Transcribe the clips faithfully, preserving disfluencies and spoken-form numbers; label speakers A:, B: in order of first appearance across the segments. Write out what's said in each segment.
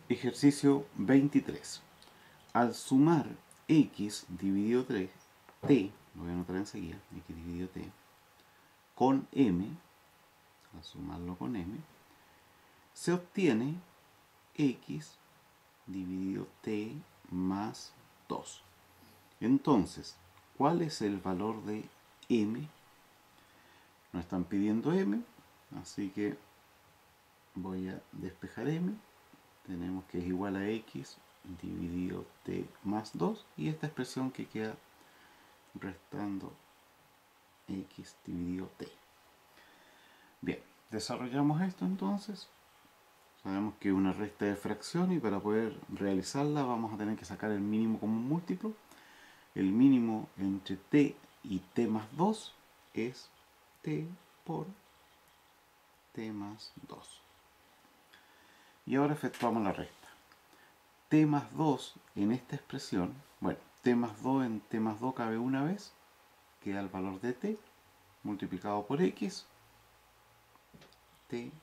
A: Ejercicio veintitrés. Al sumar x dividido tres, t, lo voy a anotar enseguida, x dividido t, con m, al sumarlo con m, se obtiene x dividido t más dos. Entonces, ¿cuál es el valor de m? Nos están pidiendo m, así que voy a despejar m. Tenemos que es igual a x dividido t más dos, y esta expresión que queda restando x dividido t. Bien, desarrollamos esto entonces. Sabemos que es una resta de fracción y para poder realizarla vamos a tener que sacar el mínimo común múltiplo. El mínimo entre t y t más dos es t por t más dos. Y ahora efectuamos la resta. T más dos en esta expresión, bueno, t más dos en t más dos cabe una vez, queda el valor de t multiplicado por x, tx,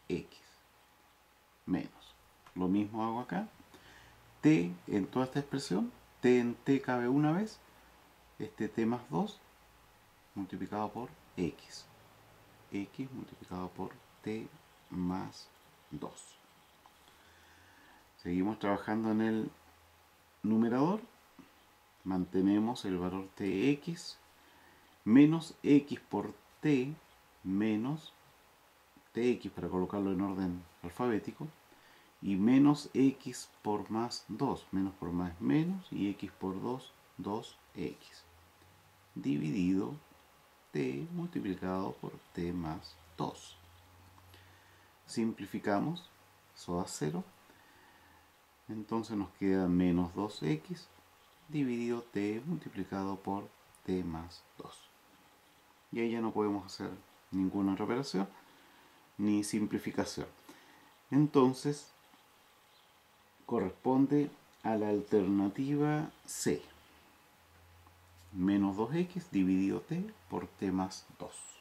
A: menos. Lo mismo hago acá. T en toda esta expresión, t en t cabe una vez, este t más dos multiplicado por x, x multiplicado por t más dos. Seguimos trabajando en el numerador, mantenemos el valor tx, menos x por t, menos tx para colocarlo en orden alfabético, y menos x por más dos, menos por más es menos, y x por dos, dos x, dividido t multiplicado por t más dos. Simplificamos, eso da cero, entonces nos queda menos dos x dividido t multiplicado por t más dos. Y ahí ya no podemos hacer ninguna otra operación ni simplificación. Entonces corresponde a la alternativa C, menos dos x dividido t por t más dos.